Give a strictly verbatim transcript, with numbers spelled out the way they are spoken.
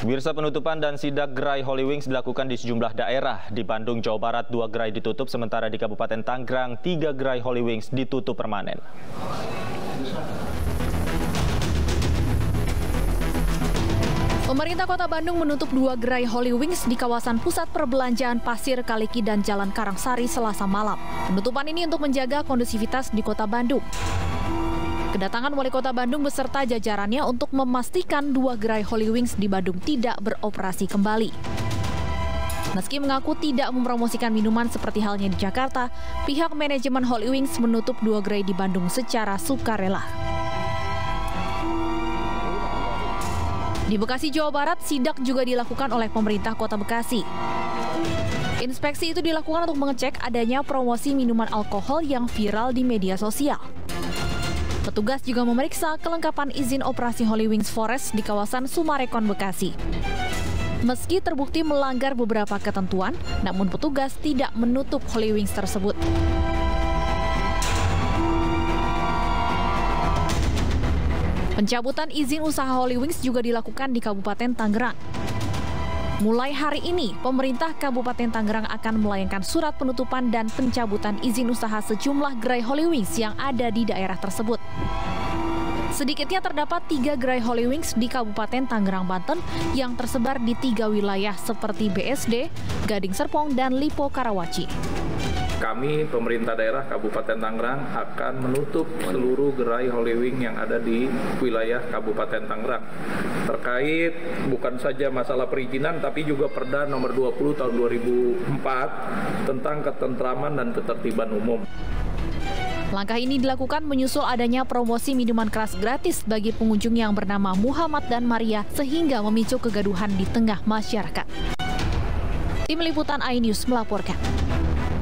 Pemirsa, penutupan dan sidak gerai Holy Wings dilakukan di sejumlah daerah. Di Bandung, Jawa Barat, dua gerai ditutup, sementara di Kabupaten Tangerang, tiga gerai Holy Wings ditutup permanen. Pemerintah Kota Bandung menutup dua gerai Holy Wings di kawasan pusat perbelanjaan Pasir Kaliki dan Jalan Karangsari Selasa malam. Penutupan ini untuk menjaga kondusivitas di Kota Bandung. Kedatangan Wali Kota Bandung beserta jajarannya untuk memastikan dua gerai Holy Wings di Bandung tidak beroperasi kembali. Meski mengaku tidak mempromosikan minuman seperti halnya di Jakarta, pihak manajemen Holy Wings menutup dua gerai di Bandung secara sukarela. Di Bekasi, Jawa Barat, sidak juga dilakukan oleh pemerintah Kota Bekasi. Inspeksi itu dilakukan untuk mengecek adanya promosi minuman alkohol yang viral di media sosial. Petugas juga memeriksa kelengkapan izin operasi Holy Wings Forest di kawasan Sumarekon, Bekasi. Meski terbukti melanggar beberapa ketentuan, namun petugas tidak menutup Holy Wings tersebut. Pencabutan izin usaha Holy Wings juga dilakukan di Kabupaten Tangerang. Mulai hari ini, pemerintah Kabupaten Tangerang akan melayangkan surat penutupan dan pencabutan izin usaha sejumlah gerai Holy Wings yang ada di daerah tersebut. Sedikitnya terdapat tiga gerai Holy Wings di Kabupaten Tangerang, Banten yang tersebar di tiga wilayah seperti B S D, Gading Serpong, dan Lipo Karawaci. Kami, pemerintah daerah Kabupaten Tangerang, akan menutup seluruh gerai Holy Wings yang ada di wilayah Kabupaten Tangerang. Terkait bukan saja masalah perizinan, tapi juga Perda nomor dua puluh tahun dua ribu empat tentang ketentraman dan ketertiban umum. Langkah ini dilakukan menyusul adanya promosi minuman keras gratis bagi pengunjung yang bernama Muhammad dan Maria sehingga memicu kegaduhan di tengah masyarakat. Tim Liputan iNews melaporkan.